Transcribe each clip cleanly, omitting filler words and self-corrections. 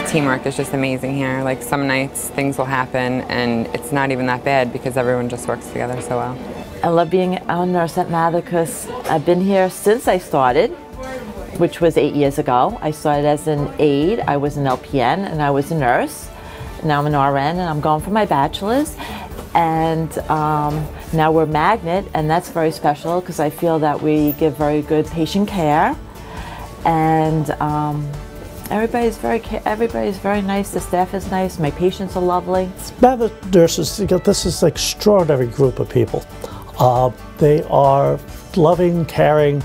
teamwork is just amazing here. Like some nights things will happen and it's not even that bad because everyone just works together so well. I love being a nurse at Mather because I've been here since I started, which was 8 years ago. I started as an aide, I was an LPN, and I was a nurse. Now I'm an RN and I'm going for my bachelor's. And now we're Magnet, and that's very special because I feel that we give very good patient care. And everybody's very nice. The staff is nice. My patients are lovely. Mather nurses, this is an extraordinary group of people. They are loving, caring,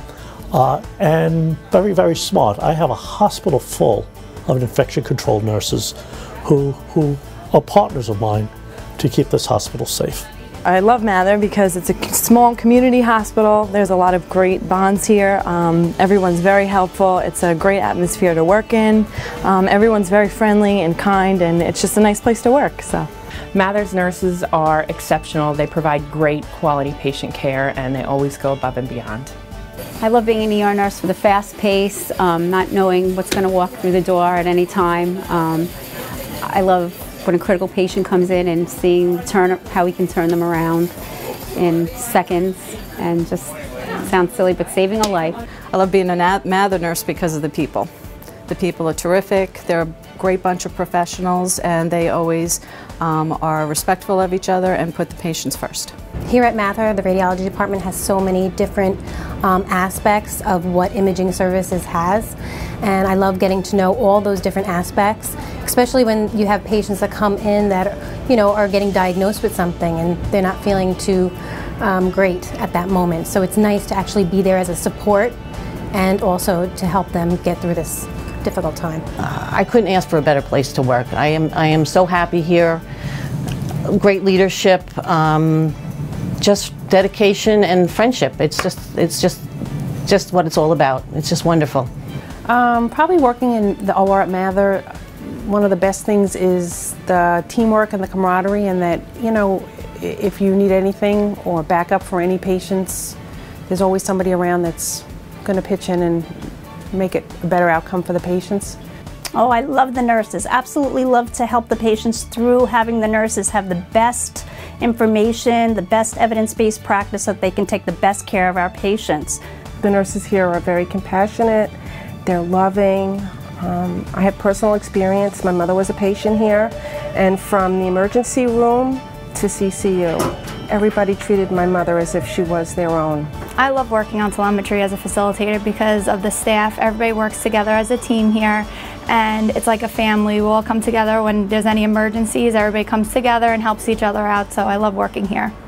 and very, very smart. I have a hospital full of infection control nurses who are partners of mine to keep this hospital safe. I love Mather because it's a small community hospital. There's a lot of great bonds here. Everyone's very helpful. It's a great atmosphere to work in. Everyone's very friendly and kind, and it's just a nice place to work. So, Mather's nurses are exceptional. They provide great quality patient care, and they always go above and beyond. I love being an ER nurse for the fast pace, not knowing what's going to walk through the door at any time. I love when a critical patient comes in and seeing how we can turn them around in seconds, and just sounds silly, but saving a life. I love being a Mather nurse because of the people. The people are terrific. They're a great bunch of professionals, and they always are respectful of each other and put the patients first. Here at Mather, the radiology department has so many different aspects of what imaging services has, and I love getting to know all those different aspects, especially when you have patients that come in that are getting diagnosed with something and they're not feeling too great at that moment. So it's nice to actually be there as a support and also to help them get through this difficult time. I couldn't ask for a better place to work. I am so happy here. Great leadership, just dedication and friendship. It's just what it's all about. It's just wonderful. Probably working in the OR at Mather, one of the best things is the teamwork and the camaraderie, and that, if you need anything or backup for any patients, there's always somebody around that's going to pitch in and make it a better outcome for the patients. Oh, I love the nurses. Absolutely love to help the patients through having the nurses have the best information, the best evidence-based practice so that they can take the best care of our patients. The nurses here are very compassionate, they're loving. I have personal experience. My mother was a patient here, and from the emergency room to CCU, everybody treated my mother as if she was their own. I love working on telemetry as a facilitator because of the staff. Everybody works together as a team here, and it's like a family. We all come together when there's any emergencies. Everybody comes together and helps each other out, so I love working here.